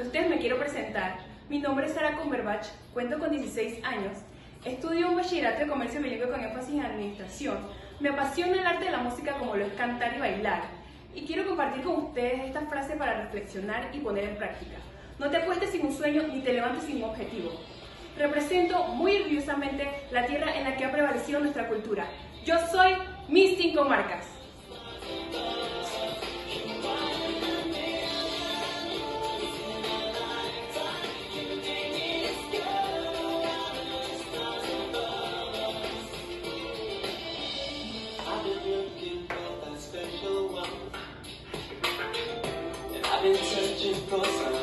ustedes me quiero presentar. Mi nombre es Sara Cumberbatch, cuento con 16 años, estudio un bachillerato de comercio bilingüe con énfasis en administración. Me apasiona el arte de la música como lo es cantar y bailar. Y quiero compartir con ustedes esta frase para reflexionar y poner en práctica. No te acuestes sin un sueño ni te levantes sin un objetivo. Represento muy orgullosamente la tierra en la que ha prevalecido nuestra cultura. Yo soy mis 5 marcas. I've been searching for some